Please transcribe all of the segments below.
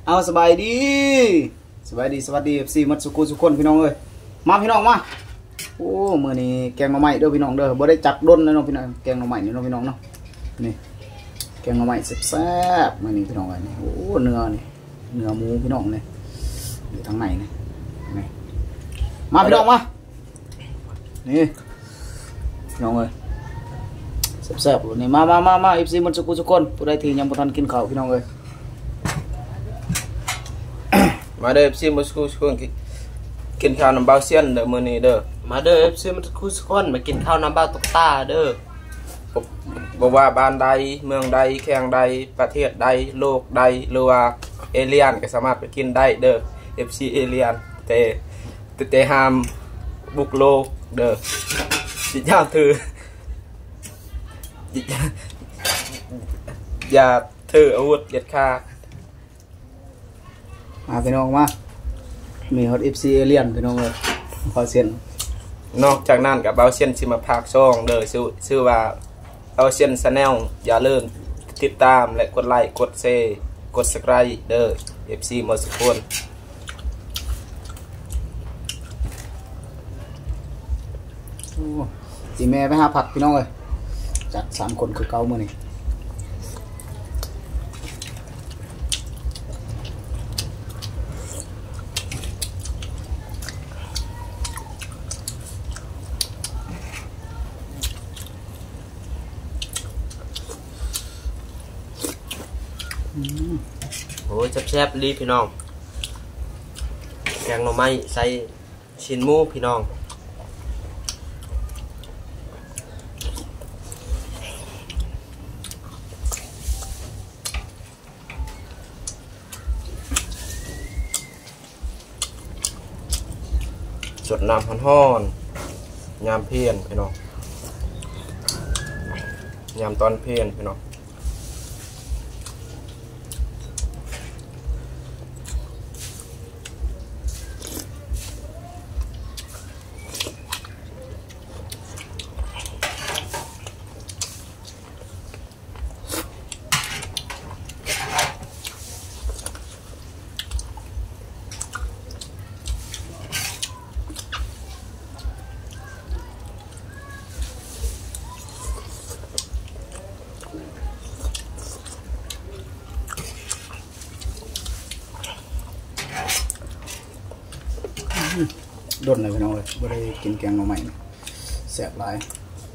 เอาสบายดีสวัสดีFCมัดสุกุสุคนพี่น้องเอ้ยมาพี่น้องมาโอ้มื้อนี้แกงหน่อไม้เด้อพี่น้องเด้อบ่ได้จักดนเลยเนาะพี่น้องแกงหน่อไม้นี่เนาะพี่น้องเนาะนี่แกงหน่อไม้แซ่บๆมื้อนี้พี่น้องเอ้ยนี่โอ้เนื้อนี่เนื้อหมูพี่น้องนี่อยู่ทางไหนนี่มาพี่น้องมานี่พี่น้องเอ้ยแซ่บๆนี่มาFCมัดสุกุสุคนผู้ใดที่ยังบ่ทันกินข้าวพี่น้องเอ้ยมาเด้อซีมาสกูสกุลกินข้าวน้ำเบาเซียนเด้อมื้อนี้เด้อมาเด้อซีมาสกูสกุลมากินข้าวน้ำเบาตุกตาเด้อบ่ว่าบ้านใดเมืองใดแข่งใดประเทศใดโลกใดหรือว่าเอเลียนก็สามารถไปกินได้เด้อ FC เอเลียนแต่ห้ามบุกโลกเด้อสิย่าถืออย่าถืออาวุธเด็ดขาดมาพี่น้องมามีฮอต FC เอเลียนพี่น้องเลยขอเซ็นนอกจากนั้นกับเบาเซียนสิมาพากซ่องเด้อชื่อว่าเบาเซียน Channel อย่าลืมติดตามและกดไลค์กดแชร์กด Subscribe เด้อ FC หมดทุกคนจีแม่ไปหาผักพี่น้องเลยจัด3คนคือเก่ามื้อนี้โอ้ยแซ่บๆรีพี่น้องแกงหน่อไม้ใส่ชิ้นหมูพี่น้องจดน้ำฮ้อนๆยามเพียนพี่น้องยามตอนเพียนพี่น้องดนเลยพี่น้องเลยบ่ได้กินแกงหน่อไม้แซ่บหลาย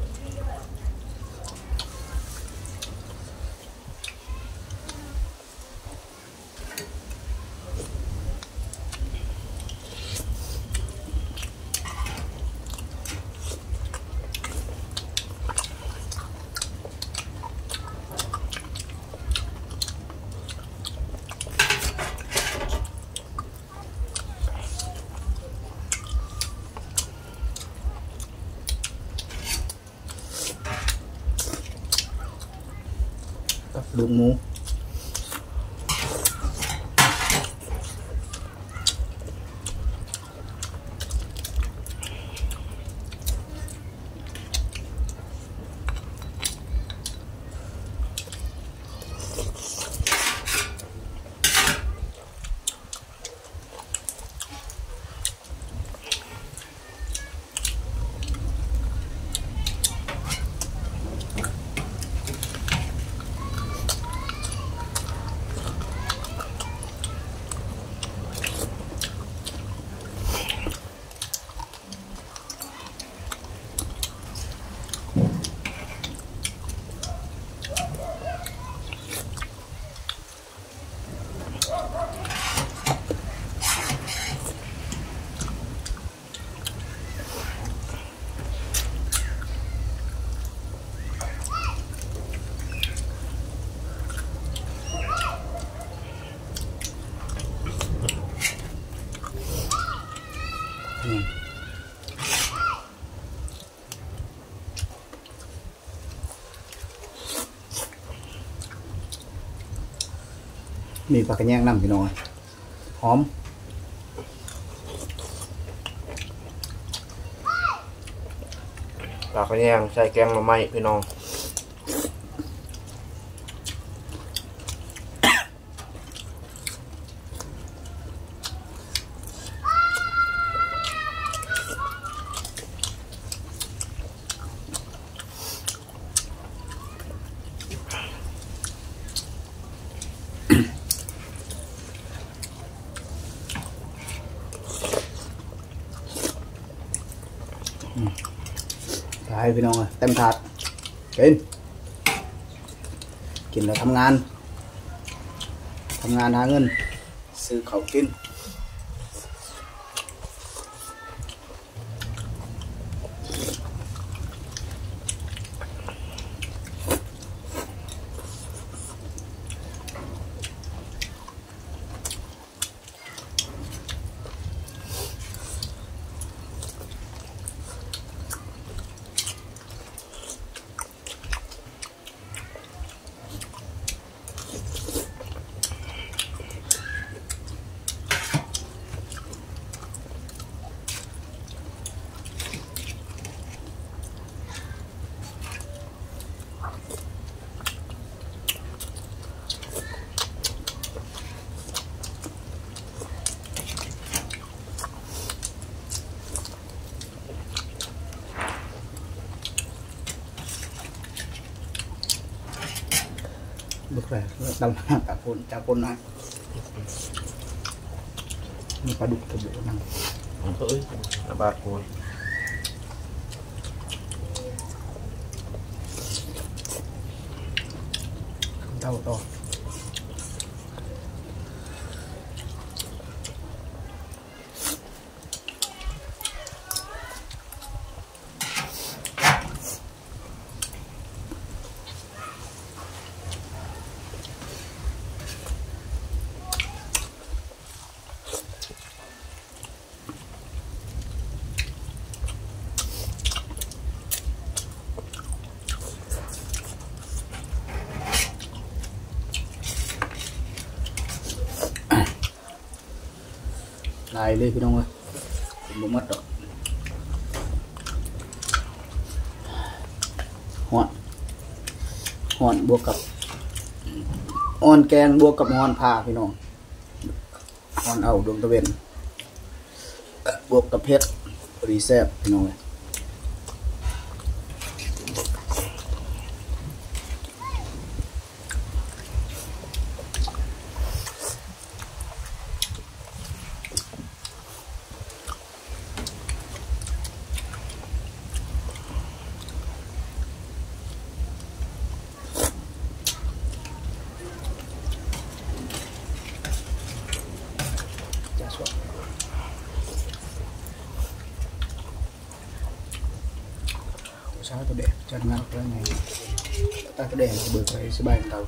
ลูกหมูมีผักกระแยงน้ำพี่น้องหอมปลากระแยงใส่แกงหน่อไม้พี่น้องได้พี่น้องเต็มถาดกินแล้วทำงานหาเงินซื้อข้าวกินบึกแหลกดำจากคนนะมีปลาดุกกระโดดนั่งเฮ้ยระบาดกูเท่าต่อลายเลยพี่น้องเอ้ยบ่มัดดอกห่อนบวกกับอ่อนแกงบวกกับห่อนผ้าพี่น้องห่อนเอาดวงตะเวนบวกกับเพชรรีแซ่บพี่น้องเอ้ยช้าตัวเด็กจัดงานแล้วไงตาตัวเด็กเบิกไปสบายของเรา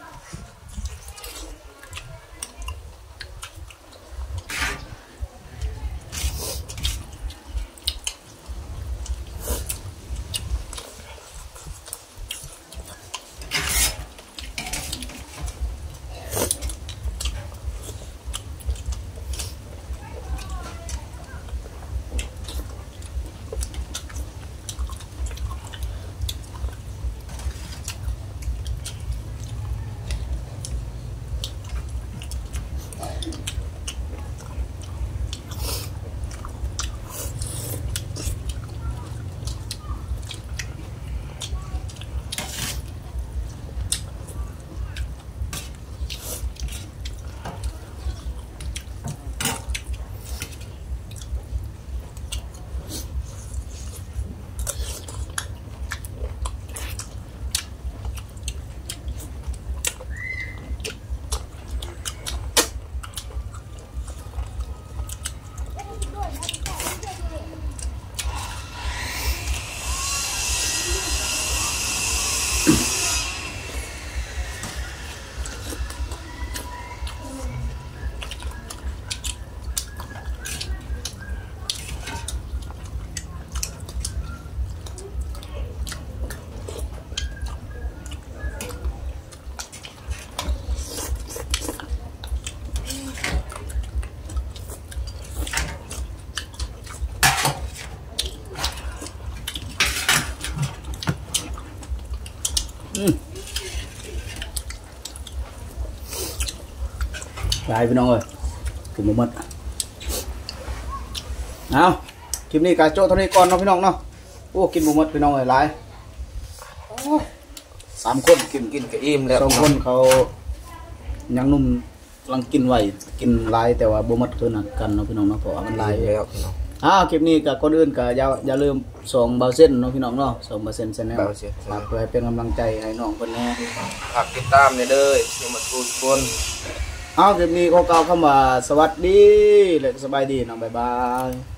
ได้พี่น้องเอ้ยกินหมดเอาคลิปนี้กาโจ้เท่านี้ก่อนเนาะพี่น้องเนาะโอ้กินหมดพี่น้องเอ้ยหลาย3 คนกินก็อิ่มแล้ว 2 คนเขายังนุ่มกำลังกินไหวกินหลายแต่ว่าบ่หมดคือนักกันเนาะพี่น้องเนาะเพราะว่ามันหลายแล้วพี่น้องคลิปนี้ก็ก่อนอื่นก็อย่าลืมส่งเบาเส้นเนาะพี่น้องเนาะส่งเบาเส้น Channel เบาเส้นฝากเพื่อให้เป็นกำลังใจให้น้องเพิ่นแน่ฝากติดตามเด้อสิมาทุกคนคลิปนี้ก็กล่าวคำว่าสวัสดีและสบายดีเนาะบ๊ายบาย